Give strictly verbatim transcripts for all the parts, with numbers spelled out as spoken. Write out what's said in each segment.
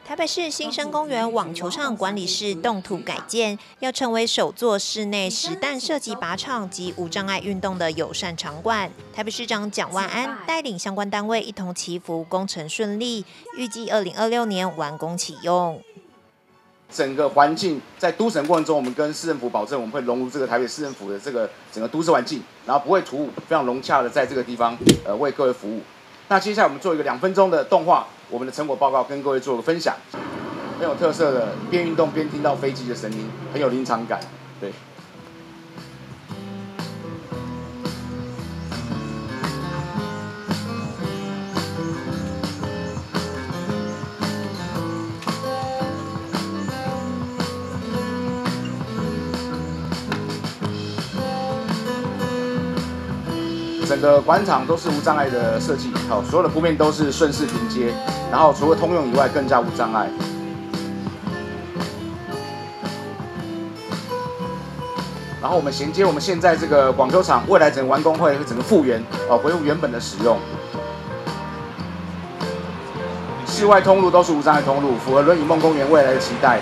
台北市新生公园网球场管理室动土改建，要成为首座室内实弹射击靶场及无障碍运动的友善场馆。台北市长蒋万安带领相关单位一同祈福工程顺利，预计二零二六年完工启用。 整个环境在都审过程中，我们跟市政府保证，我们会融入这个台北市政府的这个整个都市环境，然后不会突兀，非常融洽的在这个地方呃为各位服务。那接下来我们做一个两分钟的动画，我们的成果报告跟各位做个分享，很有特色的，边运动边听到飞机的声音，很有临场感，对。整个广场都是无障碍的设计，好，所有的铺面都是顺势平接，然后除了通用以外，更加无障碍。然后我们衔接我们现在这个广球场，未来整个完工会会整个复原，哦，恢复原本的使用。室外通路都是无障碍通路，符合轮椅梦公园未来的期待。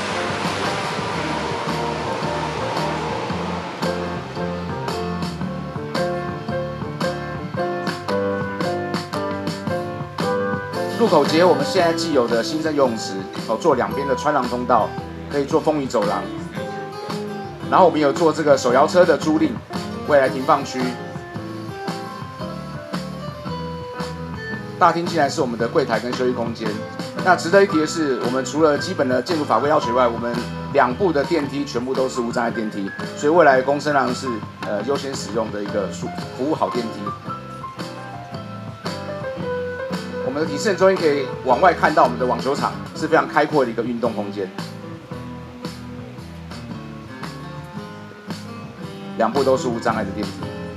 入口结合我们现在既有的新生游泳池，哦，做两边的穿廊通道，可以做风雨走廊。然后我们有做这个手摇车的租赁，未来停放区。大厅进来是我们的柜台跟休息空间。那值得一提的是，我们除了基本的建筑法规要求以外，我们两部的电梯全部都是无障碍电梯，所以未来公生廊是呃优先使用的一个服务好电梯。我们的体适能中心可以往外看到我们的网球场，是非常开阔的一个运动空间。两部都是无障碍的电梯。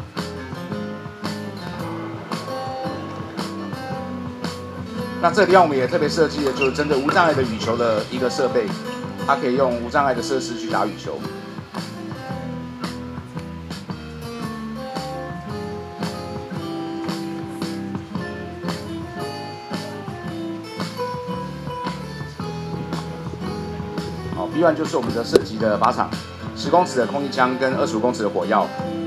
那这个地方我们也特别设计的就是针对无障碍的羽球的一个设备，它可以用无障碍的设施去打羽球。B 一 就是我们的射击的靶场，十公尺的空气枪跟二十五公尺的火药。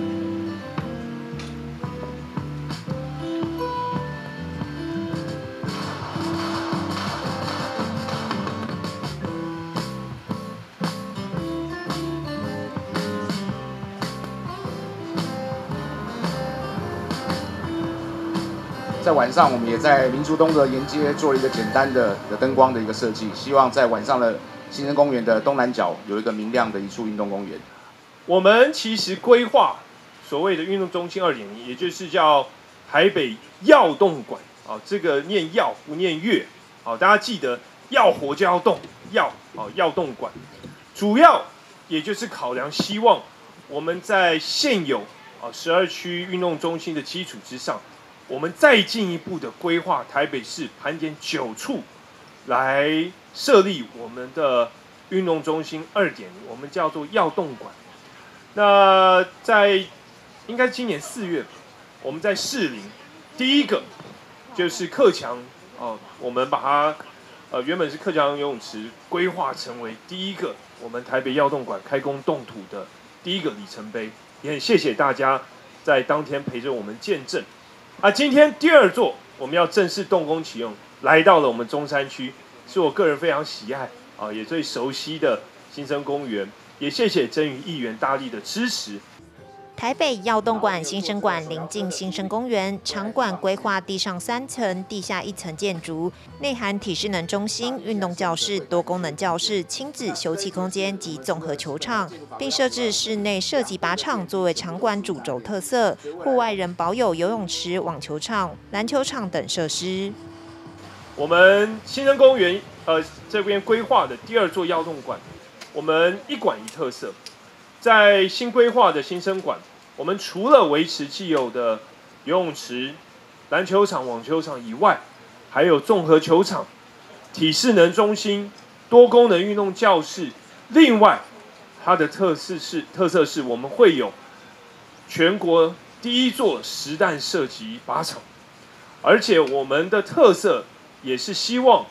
在晚上，我们也在民族东的沿街做了一个简单的的灯光的一个设计，希望在晚上的新生公园的东南角有一个明亮的一处运动公园。 我们其实规划所谓的运动中心 二点零， 也就是叫台北耀动馆啊，这个念耀不念乐，好，大家记得要活就要动，耀啊耀动馆，主要也就是考量希望我们在现有啊十二区运动中心的基础之上，我们再进一步的规划台北市盘点九处来设立我们的运动中心 二点零， 我们叫做耀动馆。那在应该今年四月，我们在士林第一个就是克强哦，我们把它呃原本是克强游泳池规划成为第一个我们台北耀动馆开工动土的第一个里程碑，也很谢谢大家在当天陪着我们见证。啊，今天第二座我们要正式动工启用，来到了我们中山区，是我个人非常喜爱啊，也最熟悉的新生公园，也谢谢曾瑜议员大力的支持。 台北耀动馆新生馆临近新生公园，场馆规划地上三层、地下一层建筑，内含体适能中心、运动教室、多功能教室、亲子休憩空间及综合球场，并设置室内射击靶场作为场馆主轴特色，户外仍保有游泳池、网球场、篮球场等设施。 我们新生公园呃这边规划的第二座耀动馆，我们一馆一特色。在新规划的新生馆，我们除了维持既有的游泳池、篮球场、网球场以外，还有综合球场、体适能中心、多功能运动教室。另外，它的特色是特色是我们会有全国第一座实弹射击靶场，而且我们的特色也是希望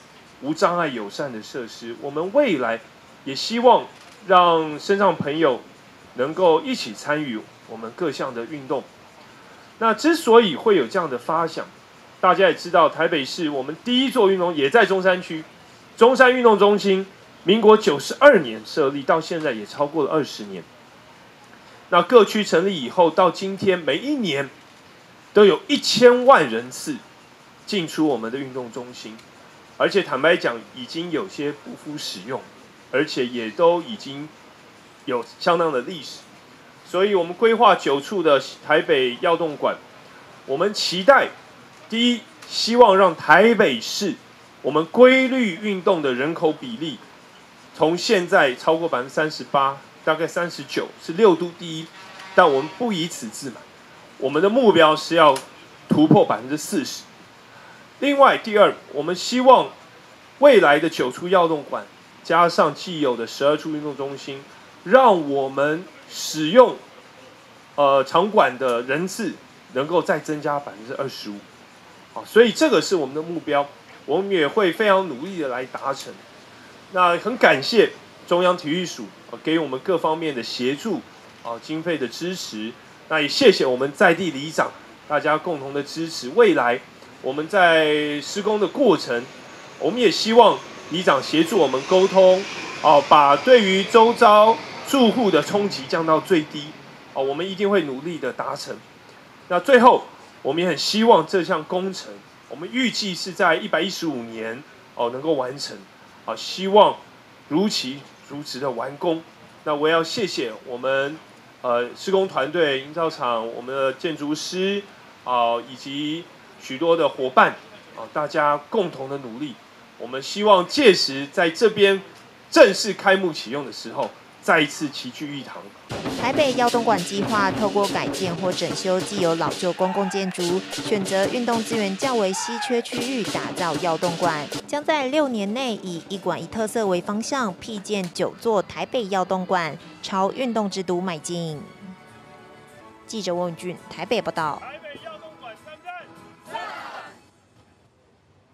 无障碍友善的设施。我们未来也希望让身障朋友能够一起参与我们各项的运动。那之所以会有这样的发想，大家也知道，台北市我们第一座运动也在中山区，中山运动中心，民国九十二年设立，到现在也超过了二十年。那各区成立以后，到今天每一年都有一千万人次进出我们的运动中心，而且坦白讲，已经有些不敷使用，而且也都已经有相当的历史。所以我们规划九处的台北耀动馆，我们期待第一，希望让台北市我们规律运动的人口比例，从现在超过百分之三十八，大概三十九，是六都第一。但我们不以此自满，我们的目标是要突破百分之四十。另外，第二，我们希望未来的九处耀动馆加上既有的十二处运动中心，让我们使用呃场馆的人次能够再增加百分之二十五。好，所以这个是我们的目标，我们也会非常努力的来达成。那很感谢中央体育署给我们各方面的协助啊，经费的支持。那也谢谢我们在地里长，大家共同的支持。未来我们在施工的过程，我们也希望里长协助我们沟通，哦，把对于周遭住户的冲击降到最低。哦，我们一定会努力的达成。那最后，我们也很希望这项工程，我们预计是在一百一十五年哦能够完成。啊，希望如期如职的完工。那我要谢谢我们呃施工团队、营造厂、我们的建筑师啊、呃，以及许多的伙伴啊、呃，大家共同的努力。我们希望届时在这边正式开幕启用的时候，再一次齐聚一堂。 台北耀动馆计划透过改建或整修既有老旧公共建筑，选择运动资源较为稀缺区域打造耀动馆，将在六年内以一馆一特色为方向，辟建九座台北耀动馆，朝运动之都迈进。记者翁宇俊台北报道。